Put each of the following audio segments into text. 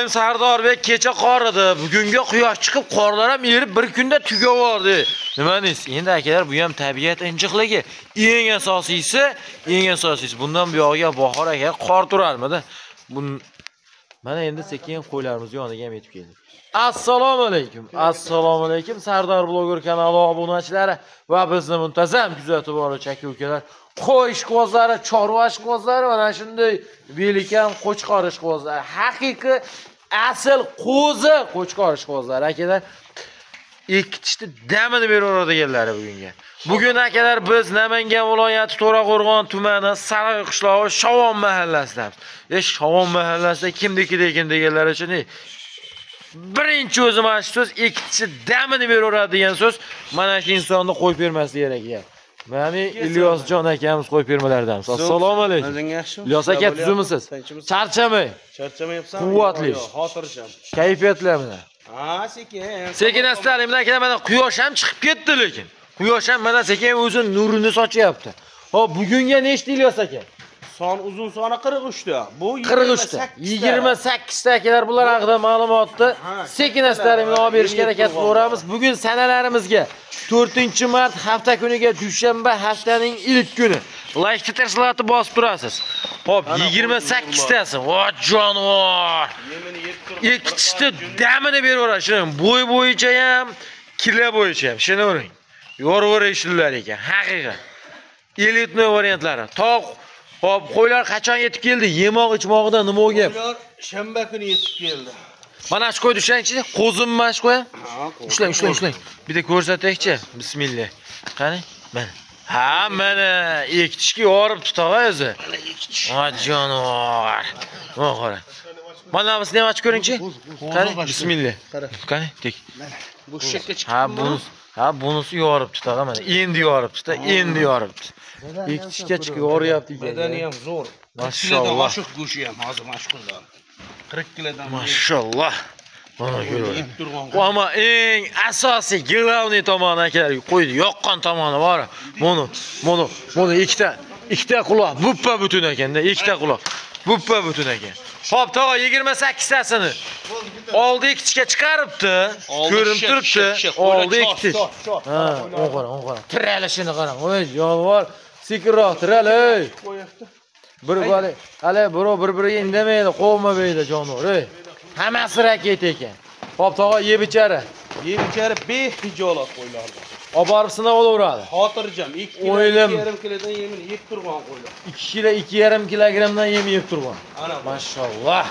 Doim Sardorbek kecha qor edi. Bugunga quyosh chiqib, qorlar ham erib bir kunda tugavordi. Nima deysiz? Endi akalar, bu ham tabiat injiqligi. Eng asosiysi bundan buyog'iga bahor aka qor turarmidi? Mana endi sekin qo'ylarimiz yoniga ham yetib keldik. Assalomu alaykum. Assalomu alaykum Sardor bloger kanali obunachilari va bizni muntazam kuzatib boruvchi aka-ukalar. Qo'y ishqibozlari, chorva ishqibozlari va shunday belikan qo'chqor ishqibozlari. Haqiqiy asl qo'zi qo'chqor ishqibozlari akalar. Ikkitishni damini beraveradiganlar bugunga. Bugun akalar biz Namangan viloyati To'raqo'rg'on tumani Saroy qishlog'i Shavon mahallasida. Shavon mahallasida kimniki deganlar uchun birinchi o'zim aytib so'z, ikkitisi damini beraveradigan so'z mana shu insonni qo'yib bermaslik kerak ekan. Mana Ilyosjon akamiz qo'yib bermalardamiz. Assalomu alaykum. Ilyos aka, tuzimisiz? Charchamay. Charchamayapsan? Quvvatli. Xotirjam. Kayfiyatlar mana. Ha, sekin. Sekin astalim, mana quyosh ham chiqib ketdi lekin. Quyosh ham mana sekin o'zi nurini sochyapti. Hop, bugunga nechta Ilyos aka? Son uzun soni 43 ta. Bu 28 ta. 28 ta akalar bular haqida ma'lumotni sekin astarimni olib berishga harakat qilamiz. Bugun sanalarimizga 4-mart hafta kuniga dushanba haftaning ilk kuni. Like tashlatib bosib turasiz. Hop, 28 tasi. Vo jonivor. Ikkitishni damini beraverashin. Bo'y bo'yicha ham, kilo bo'yicha ham. Shuni o'ring. Yo'ravurishlar ekan. Haqiqat. Elitni variantlari. Toq. Hop, qo'ylar qachon yetib keldi? Yemoq ichmog'ida nima o'gap? Qo'ylar shanba kuni yetib keldi. Mana shu qo'y dushangchi, qo'zimma shu qo'y. Ushlang. Bir de ko'rsataychi. Bismillah. Qani? Mana. Ha, mana ikkitishga yorib tutag'a o'zi. Ha, jonivor. Qara. Mana bizni ham ochib ko'ringchi. Qani? Bismillah. Qani? Tek. Bu shekka chiqdi. Ha, bunisi yorib tutag'a mana. Endi yorib tuta, endi yorib tut. Ikkitishga chiqib yoryapti ekan. Bedani ham zo'r. Mashallah. Mashuq go'shi ham hozir mashquldan. 40 kilodan. Mashallah. Mana ko'ring. Ammo eng asosiy glavniy tomoni akalar, qo'ydi yoqqan tomoni bor. Buni ikkita quloq buppa butun ekanda, ikkita quloq buppa butun ekan. Hop, tog'a 28 tasini oldi ikkitishga chiqaribdi. Ko'rinib turibdi. Oldi ikkitish. Ha, o'qara. Tiralishini qarang. Voy, jonivor. Sekinroq tiral, ey. Bir bali, hali bir-biriga indamaydi, qovmaydi jonivor, ey. Hammasi raket ekan. Hop, tog'a yeb ichari. Yeb ichari behijolat qo'ylardi. Olib borib sinab olaveradi. Xotirjam 2,5 kilodan yemin yeb turgan qo'ylar. 2 kilo 2,5 kilogramdan yem yeb turgan. Ana mashallah.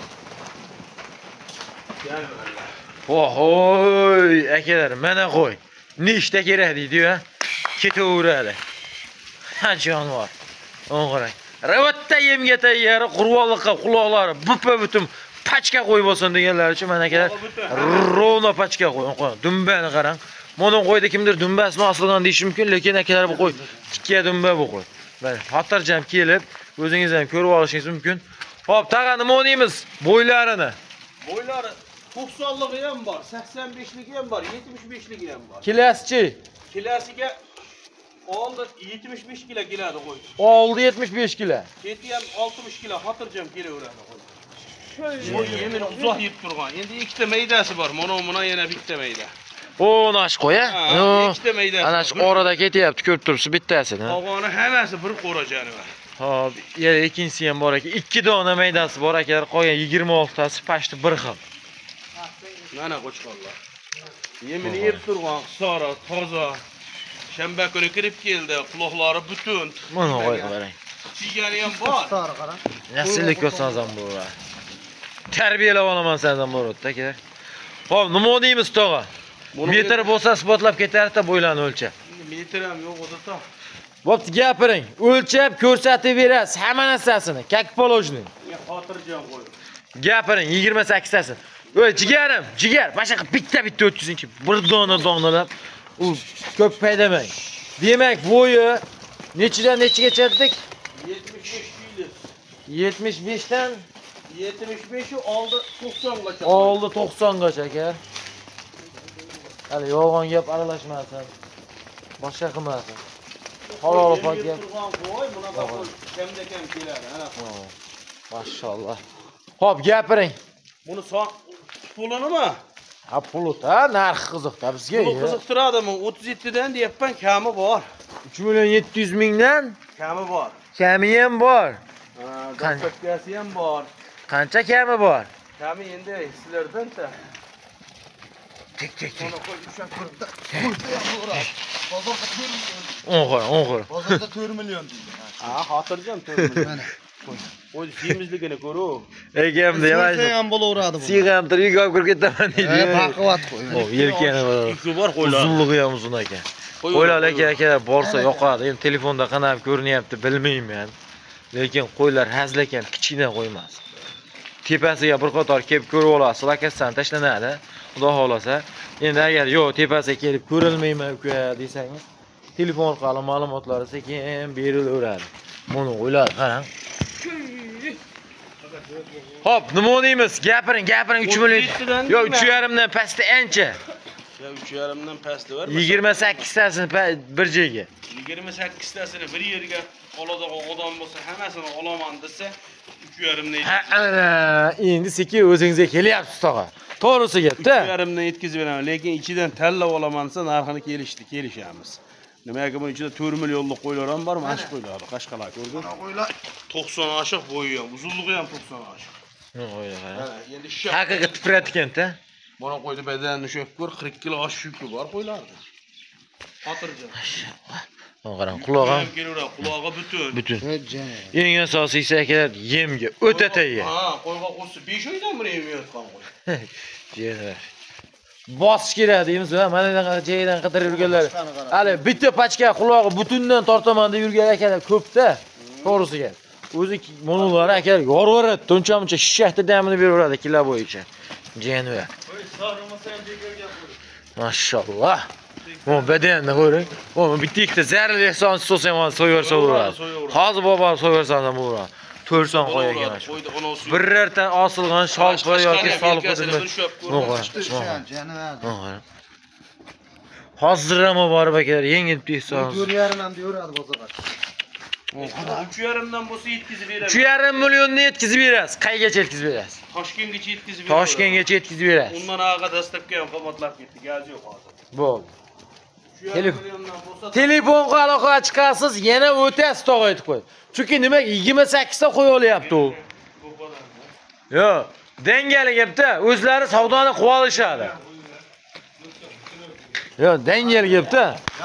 Voy, akalar, mana qo'y. Nechta kerak deydi-yu, ketaveradi. Ha, jonivor. O'ng'irang. Ravatda yemga tayyor, qurbonlikqa quloqlari buppa butun pachka qo'y bo'lsin deganlar uchun mana akalar rovno pachka qo'y. Dumbani qarang. Mana qo'yda kimdir dumbasini osilgan deyish mumkin, lekin akalar bu qo'y tikka dumba bu qo'y. Mana xotirjam kelib, o'zingiz ham ko'rib olishingiz mumkin. Hop, tag'a nima o'ynaymiz? Bo'ylarini. Bo'ylari 90ligi ham bor, 85ligi ham bor, 75ligi ham bor. Kilasichi? Kilasiga oldi 75 kilo keladi qo'y. Oldi 75 kilo. Keti ham 60 kilo xotirjam kelaveradi qo'y. Bu yemin uzoq yeb turgan. Endi ikkita maydasi bor. Mana yana bitta mayda. O, nash qo'ya. Ikkita maydasi. Ana shu orada ketyapti, ko'rib turibsiz bittasini. Qolgani hammasi bir qo'rajani bor. Hop, yana ikkinchisi ham bor ekan. 2 dona maydasi bor ekan. Qolgan 26 tasi pashti bir xil. Mana qo'chqonlar. Yemin yeb turgan, sora, toza. Shanba kuni kirib keldi, quloqlari butun. Mana qarang. Sigari ham bor. Sora qarang. Yaxshilik ko'rsangiz ham bo'lar. Tarbiyalab olaman sizdan boradi aka. Hop, nima deymiz tog'a? Metr bo'lsa isbotlab ketardi, bo'ylarni o'lchab. Metr ham yo'q o'da. Bo'pti, gapiring. O'lchab ko'rsatib berasiz hamma narsasini. Как положено. Xotirjam qo'y. Gapiring, 28 tasini. O'y, jigar, boshqa bitta o'tkazingchi. Bir donalab, u ko'p paydamang. Demak, bo'yi nechidan nechigacha dedik? 75 kilo. 75 dan 75 oldi 90 gacha. Oldi 90 gacha aka. Hali yolg'on gap aralashmasin. Boshqa qilmasin. Halol pok gap. Qo'y, bunaqa qo'y. Kamda kam keladi, ana qo'y. Mashallah. Xo'p, gapiring. Buni son pulunimi? Ha pulut ha, narxi qiziqda bizga. Pul qiziqtiradimi? 37 dan deyapman, kami bor. 3 million 700 mingdan Kami bor. kami ham bor. Gaspakasi ham bor. Qancha kami bor? Kami endi sizlardan-da. Tek. Mana qo'y ushab turibdi. 10 xor. Bozorda 4 million deydi. Ha, xotirjam 4 million. O'zi semizligini ko'ru. Egam demaysiz. So'ysa ham bo'laveradi bu. Siyg'amtir uyga olib kirib ketaman deydi. Baquvvat qo'y. O, yelkani bor. Ikki bor qo'ylar. Uzunligi ham uzun ekan. Qo'ylar aka borsa yoqadi. Endi telefonda qanday ko'rinyapti bilmayman. Lekin qo'ylar hazil ekan, kichkina qo'ymas. Tepasiga bir qator kelib ko'rib olasiz, lakasdan tashlanadi. Xudo xolasa. Endi agar yo'q tepasiga kelib ko'rilmayman uka desangiz, telefon orqali ma'lumotlari sekin berilaveradi. Buni o'ylab qarang. Hop, nima deymiz? Gapiring 3 million. Yo'q, 3,5 dan pastda ancha. Ya 3,5 dan pastda var. 28 tasini bir joyga. 28 tasini bir yerga oladigan odam bo'lsa, hammasini olaman desa 3,5 dan. Ana, endi sekin o'zingizga kelyapsiz tog'a. To'g'risi gapda. 3,5 dan yetkazib beraman, lekin ichidan tanlab olaman desa narxini kelishamiz. Nimaga buni ichida 4 millionlik qo'ylar ham bor, mana shu qo'ylar, qashqalar ko'rding? Qo'ylar 90 oshiq bo'yi ham, uzunligi ham 90 oshiq. Qo'ylar qara. Endi Haqiqat tiprayotgan-da. Mana qo'ydi badanini sho'p ko'r, 40 kilo osh yuki bor qo'ylardi. Xotirjam. Qarang, qulog'i ham kelaveradi, qulog'i butun. butun. jon. Eng asosiysi akalar yemga o'ta tayyor. Ha, qo'yga qo'ysa 5 oydan beri yeyotgan qo'y. Jerar. Bosish kerak deymiz va mana bunaqa joydan qidirib yurganlar. Hali bitta pachka qulog'i butundan tortaman deb yurgan akalar ko'pda. To'g'risi gap. O'zi monolari akalar yorvoradi, uncha-muncha shishakda damini beraveradi kilo bo'yicha. Jenva. Mashallah. O badanni ko'ring. O bitta ikkita zaril ehson so'sam ham so'yversa bo'lardi. Hozir bobo so'yversa ham bo'lardi. 4 son qo'y ekan shu. Birrardan osilgan sholqi yoki solqi deb. Hozir ham borib akalar yengil tehson. 4,5 dan deyveradi bozorga. 3,5 dan bo'lsa yetkazib beradi. 3,5 millionni yetkazib berasiz. Qaygacha yetkazib berasiz? Toshkentgacha yetkazib beradi. Toshkentgacha yetkazib berasiz. Undan ag'a dastlabki ham qimmatlab ketdi, gaz yo'q hozir. Bo'ldi. 3,5 milliondan bo'lsa Telefonga aloqa chiqasiz, yana o'tasiz tog'a aytib qo'y. Chunki nima 28 ta qo'y olyapti u. Yo'q, dangali gapda o'zlari savdoni qilib olishadi. Yo'q, dangal gapda.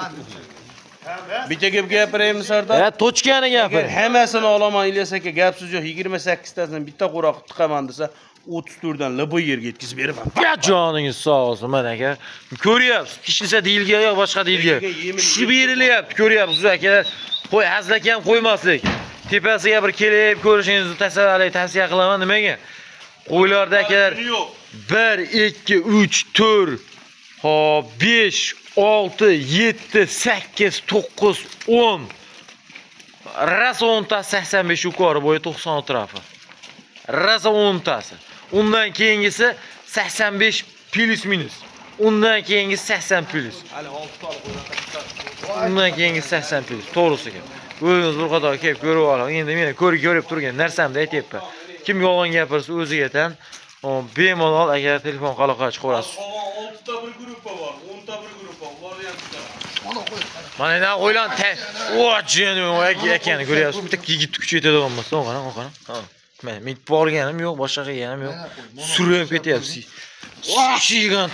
bitta gap gapiraymi Sardor? Ha, tochkani gapir. Hammasini olaman Ilyos aka, gapsiz yo'q. 28 tasidan bitta qo'roq tiqaman desa 34 dan libo yerga yetkazib beraman. Ya joningiz sog' olsin, mana aka. Ko'ryapsiz, kishisa deyilga yo'q, boshqa deyilga. Shu berilyapti, ko'ryapsiz akalar. Qo'y hazlak ham qo'ymaslik. Tepasiga bir kelib ko'rishingizni tavsiya qilaman. Nimaga? Qo'ylarda akalar 1 2 3 4 hop 5 6 7 8 9 10 Rasa 10 ta 85 yuqori bo'yi 90 atrofi. Rasa 10 tasi. Undan keyingisi 85 plus minus. Undan keyingisi 80 plus. Hali 6 ta qo'ylar. Undan keyingisi 80 plus. To'g'risi gap. O'zingiz bir qator kelib ko'rib oling. Endi meni ko'rib turgan narsamni aytyapman. Kim yolg'on gapirsa o'ziga tan. Bemalol agar telefon aloqa chiqarasiz. 6 ta bir guruhga bor, 10 ta bir guruhga bor. Ularni ham chiqaraman. Mana endi qo'ylan ekani ko'ryapsiz. Bitta yigit kuchi yetadigan bo'lsa, qarang. Ha. Men borganim yo'q, boshqa qilganim yo'q. Surib ketyapsiz. Gigant.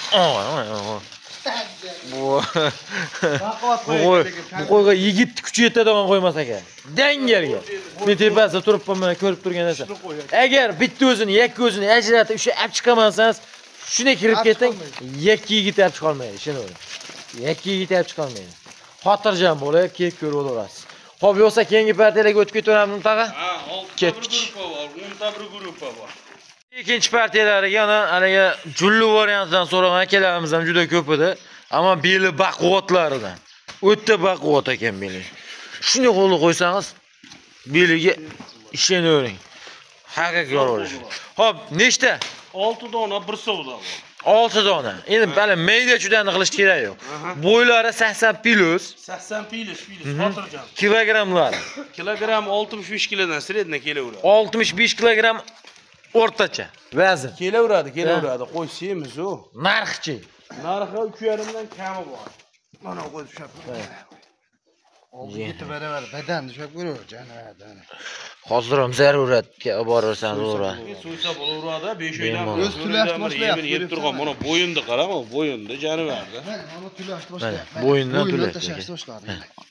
Bu qo'yga yigit kuchi yetadigan qo'ymas ekan. Dangalga. Men tepasida turibman, mana ko'rib turgan narsa. Agar bitta o'zini, yakka o'zini ajratib o'sha olib chiqamansangiz, shuna kirib keting, yakka yigit olib chiqa olmaydi, ishonavering. Yakka yigit olib chiqa olmaydi. Xotirjam bo'lib, kelib ko'rib olarsiz. Xo'p, yo'qsa keyingi partiyalarga o'tib ketaveramiz tag'a. Ha, 6 ta bir guruhga bor, 10 ta bir guruhga bor. Ikkinchi partiyalariga ana haliga julli variantidan so'ragan akalarimiz ham juda ko'p edi. Ammo beli baquvvatlaridan. O'ta baquvvat ekan beli. Shuni qo'lga qo'ysangiz, beliga ishonavering. Haqiqiy yorilish. Xo'p, nechta? 6 dona bir savdo bor. 6 dona. Endi bali mayda chudani qilish kerak yo'q. Bo'ylari 80 plus, 80 pilis, xotirjam. kilogramlari. Kilogram 65 kilodan sredna kelaveradi. 65 kilogram O'rtacha. Vazn. Kelaveradi. Qo'y semiz u. Narxchi. Narxi 3,5dan kami bor. Mana qo'y tushab. Oldi yetib beraver. Badan tushab ko'raver janadan. Hozir ham zaruratga olib boraversangiz o'radi. So'ysa bo'laveradi, 5 oydan O'z tulashni boshlayapti. yeb turgan. Mana bo'yinni qarama, bo'yinni janiverdi. Mana tulashni boshlayapti. Bo'yindan Bo'yindan tulash. tashlashni boshladi.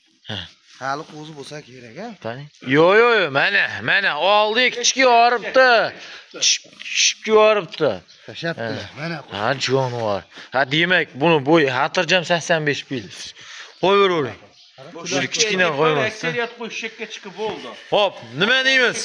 Hali qo'zi bo'lsa kerak a. Qani? Yo'q, mana oldi kichik yoribdi. Chishib yoribdi. Tashlabdilar. Mana Ha, jonivor. Ha, demak, buni bo'yi xotirjam 85 pil. Qo'yaveravering. Shuni kichkina qo'ymas. Aksariyat qo'y shekka chiqib bo'ldi. Hop, nima deymiz?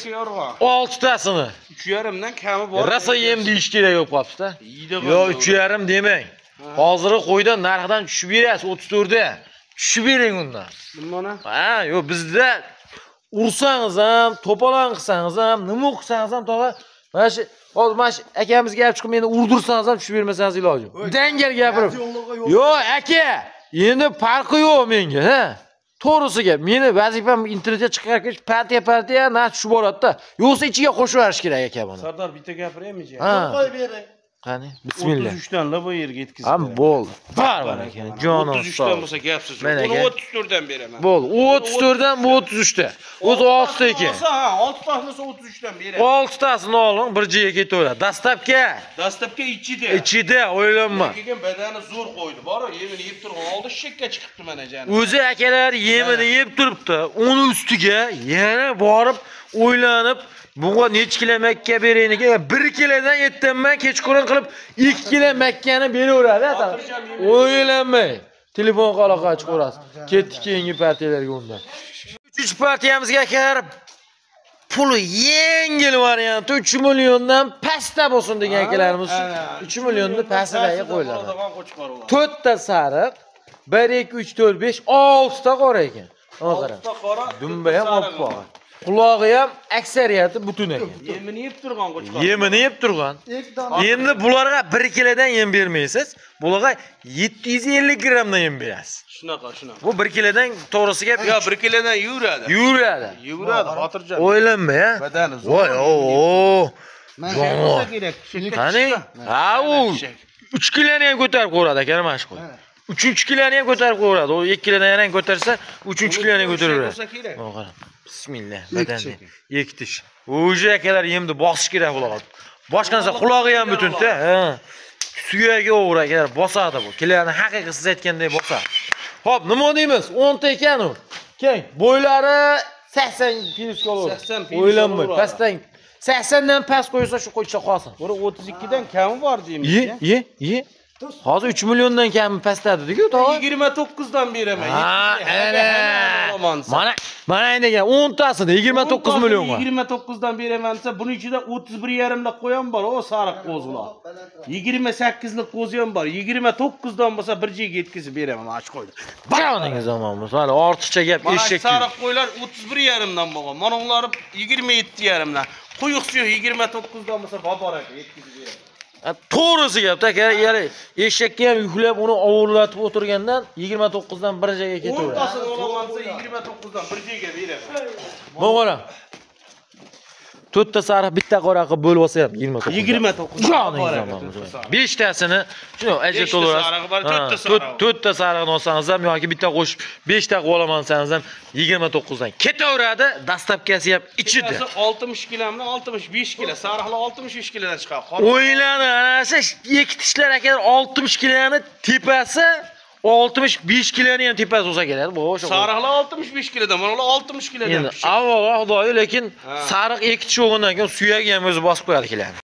6 tasini. 3,5dan kami bor. Rasa yem deyish kerak bo'lib qolibdi-da. Yeydi Yo'q, 3,5 demang. Hozirgi qo'ydan narxdan tushib berasiz 34 da. Tushib bering undan. Mana Ha, yo'q, bizda ursangiz ham, to'polon qilsangiz ham, nima qilsangiz ham tog'a, mana shu hozir mana shu akamizga gap chiqib meni urdirsangiz ham tushib bermasangiz iloji yo'q. Dangal gapirib. Yo'q, aka, endi farqi yo'q menga, ha. To'g'risi gap. Meni vazifam internetga chiqarib partiya narx tushib boradi-da. Yo'qsa ichiga qo'shib yuborish kerak aka buni. Sardor bitta gapiraymi-chi? Ha. qo'yib bering. Qani? Bismillah. 33 dan labo yerga yetkazib. Ham bo'ldi. Barbar ekan. Jonim 33 dan bo'lsa gapsiz. Mana Buni aka. 34 dan beraman. Bo'ldi. 34 dan bu 33 ta. O'zi 6 ta ekan. Ha, 6 ta bo'lsa 33 dan beraman. 6 tasini oling, bir joyga ketaveradi. Dastlabki Dastlabki ichida. ichida o'ylanma. Keyin badani zo'r qo'ydi. Bor, yemini yeb turgan oldi shekka chiqibdi mana jani. O'zi akalar yemini yeb turibdi. Uni ustiga yana borib o'ylanib, bunga necha kilo makka berayniga 1 kilodan yettanman kechqurun qilib 2 kilo makkani beraveradi. O'ylanmay. Telefon aloqa chiqarasiz. Ketdik keyingi partiyalarga undan. 3 partiyamizga akalar puli yengil varianti 3 milliondan pastda bo'lsin degan akalarimiz 3 millionni pastdagi qo'yiladi. 4 ta sariq, 1 2 3 4 5 6 ta qora ekan. Mana qarang. Dumba ham oppoq. Qulog'i ham aksariyati butun ekan. Yemini yeb turgan qo'chqor. Yemini yeb turgan. Endi bularga 1 kilodan yem bermaysiz. Bularga 750 grammdan yem berasiz. Shunaqa. Bu 1 kilodan to'g'risi gap. Yo, 1 kilodan yuradi. Yuradi. Xotirjam. O'ylanma ya. Badani zo'r. Voy, o. Bo'lsa kerak. Qani? Ha, u 3 kiloni ham ko'tarib qo'yadi aka, mana shu qo'y. 3 kiloni ham ko'tarib qo'yadi. O 2 kilodan yana ko'tarsa, 3 kiloni ham ko'taraveradi. Mana qarang. Bismillah, badani. Ektish. O'sha akalar yemni bosish kerak bular. Boshqa narsa qulog'i ham butun-da. Ha. Suyagi o'g'ir akalar, bosadi bu. Kilani haqiqiy siz aytganday bosadi. Xo'p, nima deymiz? 10 ta ekan u. Keng, bo'ylari 80 kg olur. 80 kg. O'ylanmay, pastdan 80 dan past qo'ysa shu qo'ycha qolsin. Buni 32 dan kami bor deymiz. Ye. Hozir 3 milliondan kami pastda dedi-ku, tog'a. 29 dan beraman. Ha, ana. Mana endi 10 tasida 29 million bor. 29 dan beraman desa, buning ichida 31,5 lik qo'yam bor, o sariq qo'zilar. 28 lik qo'zi ham bor. 29 dan bo'lsa bir joyga yetkazib beraman, mana shu qo'ydi. Baroningiz zamonimiz. Hali ortiqcha gap eshak. Sariq qo'ylar 31,5 dan bo'lgan. Mana ular 27,5 dan. Quyuq suyu 29 dan bo'lsa baboraka yetkazib beraman. To'g'risi gap, aka, ya'ni eshakka ham yuklab uni ovurlatib o'tirgandan 29 dan bir joyga ketaveradi. 10 tasini olamansa 29 dan bir joyga beraman. Bo'g'ara. 4 ta sariq, bitta qora qilib bo'lib olsa ham 29. 29. Joningiz zamonimiz. 5 tasini shuni ajra to'laverasiz. 4 ta sariqni olsangiz ham yoki bitta qo'shib 5 ta qilib olaman desangiz ham 29 dan ketaveradi. Dastlabkasi ham ichida. 60 kilodan 65 kilo, sariqlar 65 kilodan chiqadi. O'ylani, ana shu ekitishlar aka 60 kiloni tepasi 65 kiloni ham tepasi bo'lsa kerak. Bu o'sha. Sariqlar 65 kilodan, mana ular 60 kilodan. Endi avvalo Xudoyi, lekin sariq ekitish o'g'indan keyin suyagi ham o'zi bosib qo'yadi kilani.